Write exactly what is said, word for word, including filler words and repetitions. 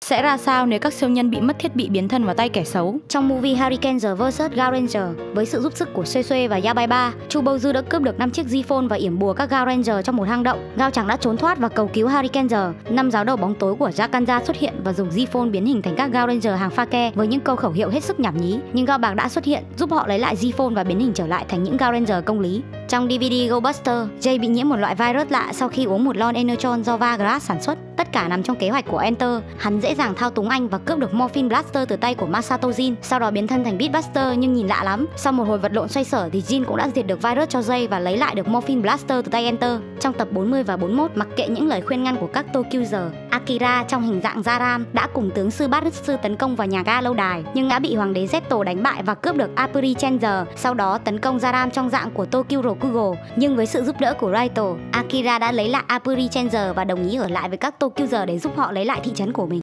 Sẽ ra sao nếu các siêu nhân bị mất thiết bị biến thân vào tay kẻ xấu? Trong movie Hurricane versus. Gao Ranger, với sự giúp sức của Xue Xue và Yabaiba, Chu Bouzu đã cướp được năm chiếc Z-Phone và yểm bùa các Gao Ranger trong một hang động. Gao Trắng đã trốn thoát và cầu cứu Hurricane. Năm giáo đầu bóng tối của Jakanza xuất hiện và dùng Z-Phone biến hình thành các Gao Ranger hàng pha ke với những câu khẩu hiệu hết sức nhảm nhí. Nhưng Gao Bạc đã xuất hiện giúp họ lấy lại Z-Phone và biến hình trở lại thành những Gao Ranger công lý. Trong đê vê đê Go Buster, Jay bị nhiễm một loại virus lạ sau khi uống một lon Enertron do Vagrass sản xuất. Tất cả nằm trong kế hoạch của Enter. Hắn dễ dàng thao túng anh và cướp được Morphine Blaster từ tay của Masato Jin, sau đó biến thân thành Beatbuster nhưng nhìn lạ lắm. Sau một hồi vật lộn xoay sở thì Jin cũng đã diệt được virus cho Jay và lấy lại được Morphine Blaster từ tay Enter. Trong tập bốn mươi và bốn mươi mốt, mặc kệ những lời khuyên ngăn của các Tokyuzer, Akira trong hình dạng Zaram đã cùng tướng sư Bát Sư tấn công vào nhà ga lâu đài, nhưng đã bị hoàng đế Zeto đánh bại và cướp được Apuri Changer, sau đó tấn công Zaram trong dạng của Tokyo Rokugo. Nhưng với sự giúp đỡ của Raito, Akira đã lấy lại Apuri Changer và đồng ý ở lại với các Tokyuzer để giúp họ lấy lại thị trấn của mình.